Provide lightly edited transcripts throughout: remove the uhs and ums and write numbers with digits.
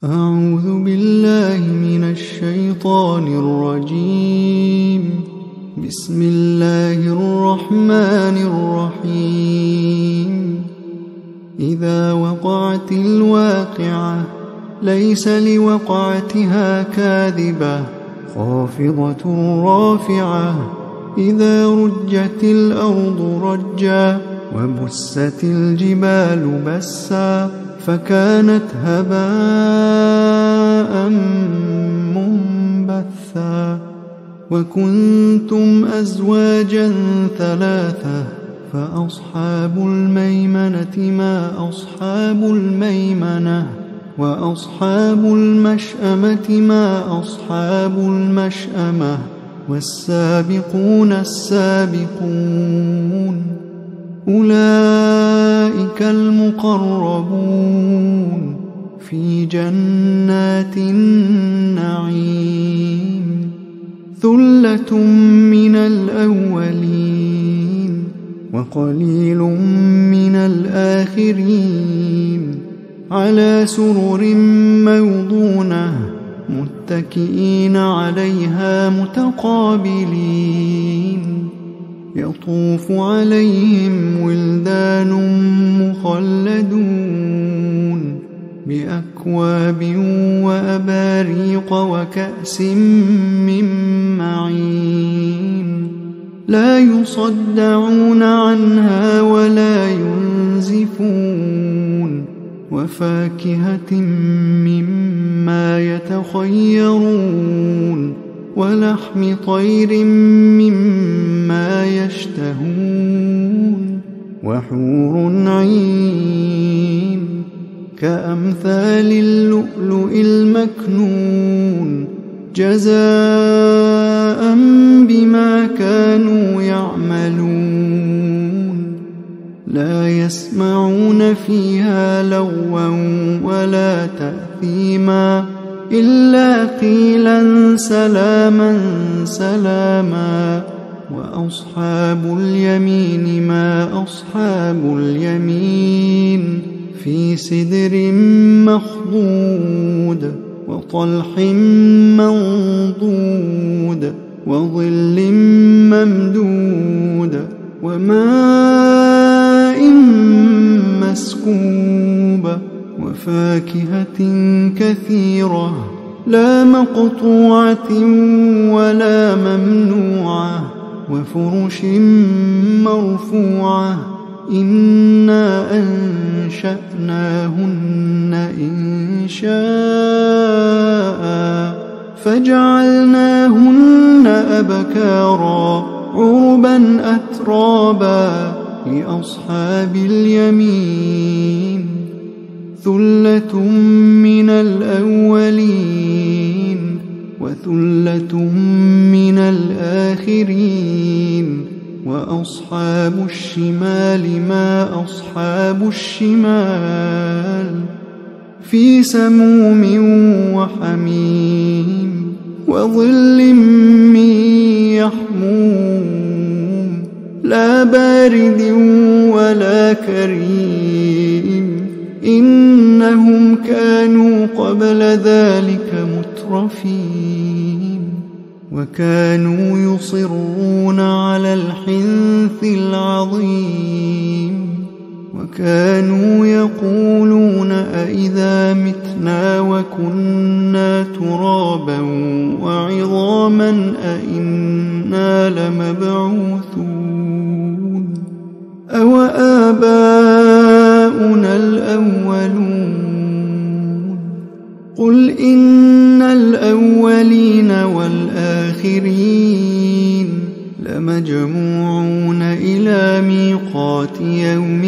أعوذ بالله من الشيطان الرجيم. بسم الله الرحمن الرحيم. إذا وقعت الواقعة ليس لوقعتها كاذبة خافضة رافعة. إذا رجت الأرض رجا وبست الجبال بسا فكانت هباء منبثا. وكنتم أزواجا ثلاثة فأصحاب الميمنة ما أصحاب الميمنة وأصحاب المشأمة ما أصحاب المشأمة والسابقون السابقون أولئك المقربون في جنات النعيم. ثلة من الأولين وقليل من الآخرين. على سرر موضونة متكئين عليها متقابلين. يطوف عليهم ولدان مخلدون بأكواب وأباريق وكأس من معين. لا يصدعون عنها ولا ينزفون. وفاكهة مما يتخيرون ولحم طير مما يشتهون. وحور عين كأمثال اللؤلؤ المكنون جزاء بما كانوا يعملون. لا يسمعون فيها لغوا ولا تأثيما إلا قيلا سلاما سلاما. وأصحاب اليمين ما أصحاب اليمين. في سدر مخضود وطلح منضود وظل ممدود وماء مسكوب. وفاكهة كثيرة لا مقطوعة ولا ممنوعة. وفرش مرفوعة. إنا أنشأناهن إنشاء فجعلناهن أبكارا عربا أترابا لأصحاب اليمين. ثلة من الأولين وثلة من الآخرين. وأصحاب الشمال ما أصحاب الشمال. في سموم وحميم وظل من يحموم لا بارد ولا كريم. إنهم كانوا قبل ذلك مترفين. وكانوا يصرون على الحنث العظيم. وكانوا يقولون أئذا متنا وكنا ترابا وعظاما أئنا لمبعوثون أو آباؤنا الأولون. قل إن الأولين والآخرين لمجموعون إلى ميقات يوم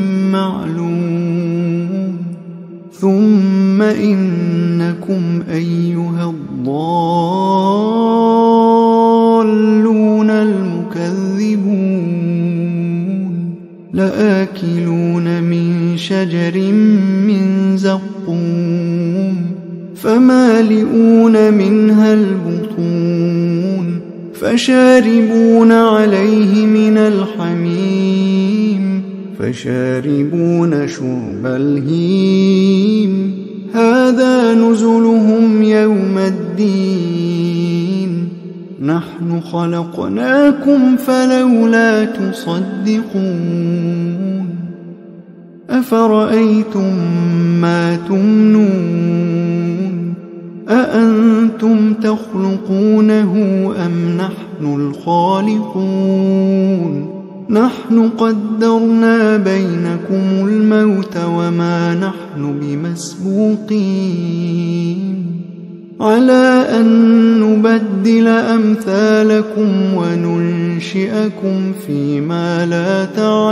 معلوم. ثم إنكم أيها الضالون المكذبون لآكلون من شجر من زقوم فمالئون منها البطون فشاربون عليه من الحميم فشاربون شرب الهيم. هذا هذا نزلهم يوم الدين نحن خلقناكم فلولا تصدقون أفرأيتم ما تمنون أأنتم تخلقونه أم نحن الخالقون نحن قدرنا بينكم الموت وما نحن بمسبوقين على أن نبدل أمثالكم وننشئكم فيما لا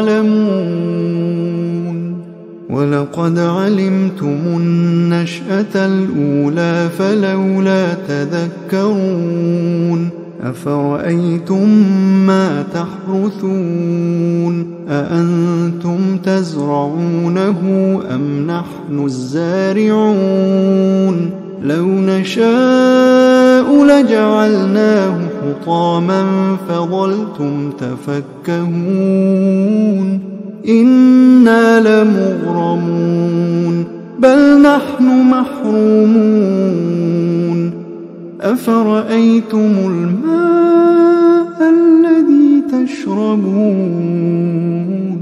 تعلمون ولقد علمتم النشأة الأولى فلولا تذكرون أفرأيتم ما تحرثون أأنتم تزرعونه أم نحن الزارعون لو نشاء لجعلناه حطاما فظلتم تفكهون إنا لمغرمون بل نحن محرومون أفرأيتم الماء الذي تشربون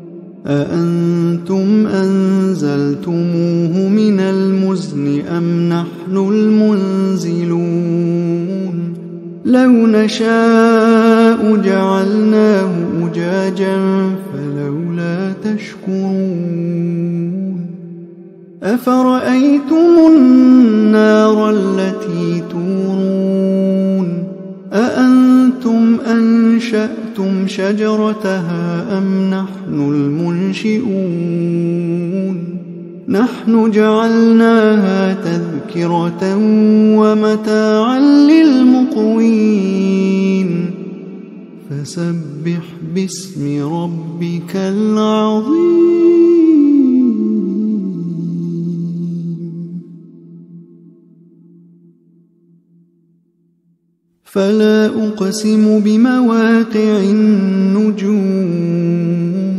أأنتم أنزلتموه من المزن أم نحن المنزلون لو نشاء جعلناه أجاجا فلولا تشكرون أفرأيتم النار التي تورون أأنتم أنشأتم شجرتها أم نحن المنشئون نحن جعلناها تذكرة ومتاعا للمقوين فسبح باسم ربك العظيم فلا أقسم بمواقع النجوم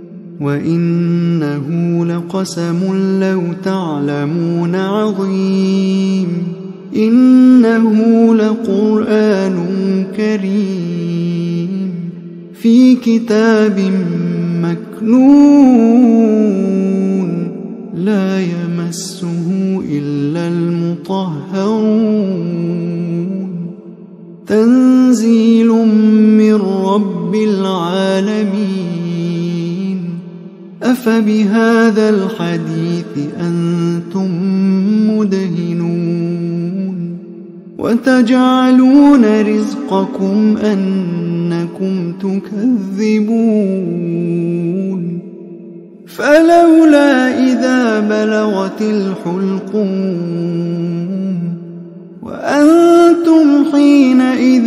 وإنه لقسم لو تعلمون عظيم إنه لقرآن كريم في كتاب مكنون لا يمسه إلا المطهرون تنزيل من رب العالمين أفبهذا الحديث أنتم مدهنون وتجعلون رزقكم أنكم تكذبون فلولا إذا بلغت الحلقوم وأنتم حينئذ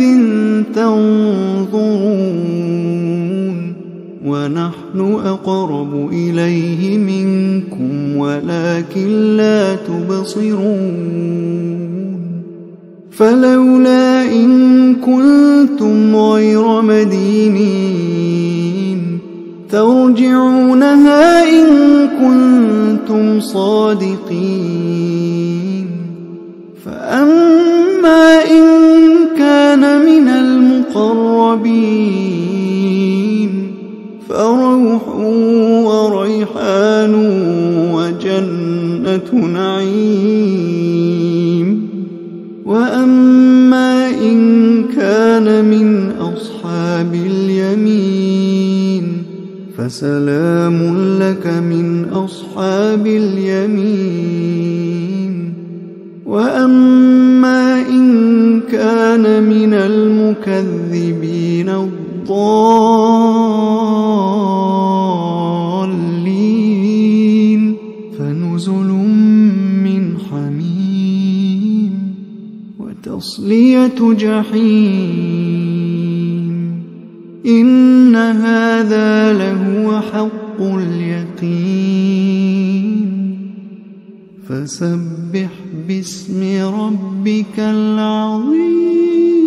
تنظرون ونحن أقرب إليه منكم ولكن لا تبصرون فلولا إن كنتم غير مدينين ترجعونها إن كنتم صادقين فأما إن كان من المقربين فروح وريحان وجنة نعيم وأما إن كان من أصحاب اليمين فسلام لك من أصحاب اليمين وأما إن كان من المكذبين الضالين فنزل من حميم وتصلية جحيم إن هذا لهو حق اليقين فسبح باسم ربك العظيم